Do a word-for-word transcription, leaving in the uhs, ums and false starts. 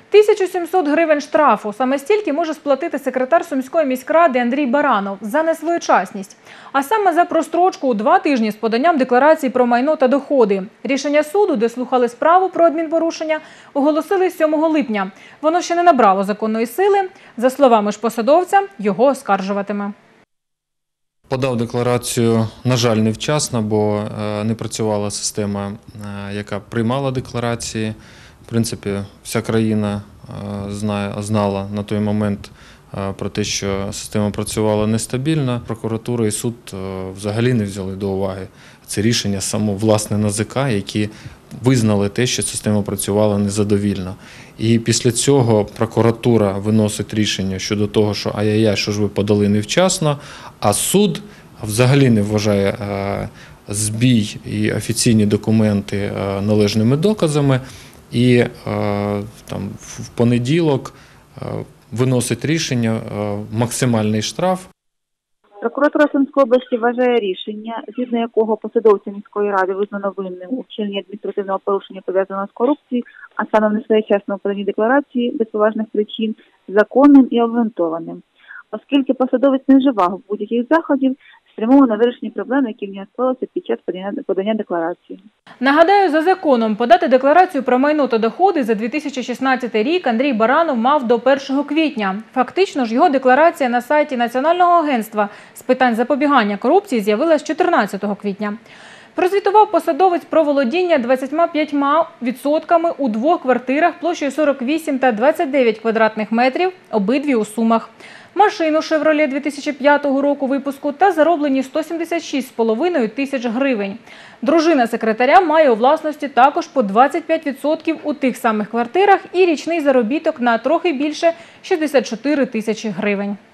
тисячу сімсот гривень штрафу. Саме стільки може сплатити секретар Сумської міськради Андрій Баранов за несвоєчасність. А саме за прострочку у два тижні з поданням декларації про майно та доходи. Рішення суду, де слухали справу про адмінпорушення, оголосили сьомого липня. Воно ще не набрало законної сили. За словами ж посадовця, його оскаржуватиме. Подав декларацію, на жаль, невчасно, бо не працювала система, яка приймала декларації. В принципі, вся країна знала на той момент про те, що система працювала нестабільно. Прокуратура і суд взагалі не взяли до уваги це рішення само власне НАЗК, які визнали те, що система працювала незадовільно. І після цього прокуратура виносить рішення щодо того, що ай-яй-яй, що ж ви подали невчасно, а суд взагалі не вважає збій і офіційні документи належними доказами. І там, в понеділок виносить рішення максимальний штраф. Прокуратура Сумської області вважає рішення, згідно якого посадовця міської ради визнано винним у вчиненні адміністративного порушення, пов'язаного з корупцією, а саме в несвоєчасному поданні декларації без поважних причин, законним і обґрунтованим. Оскільки посадовець не вживав будь-яких заходів, спрямовано на вирішення проблем, які в нього склалися під час подання декларації. Нагадаю, за законом подати декларацію про майно та доходи за дві тисячі шістнадцятий рік Андрій Баранов мав до першого квітня. Фактично ж його декларація на сайті Національного агентства з питань запобігання корупції з'явилась чотирнадцятого квітня. Прозвітував посадовець про володіння двадцятьма п'ятьма відсотками у двох квартирах площею сорок вісім та двадцять дев'ять квадратних метрів, обидві у Сумах. Машину «Шевроле» дві тисячі п'ятого року випуску та зароблені сто сімдесят шість з половиною тисяч гривень. Дружина секретаря має у власності також по двадцять п'ять відсотків у тих самих квартирах і річний заробіток на трохи більше шістдесят чотири тисячі гривень.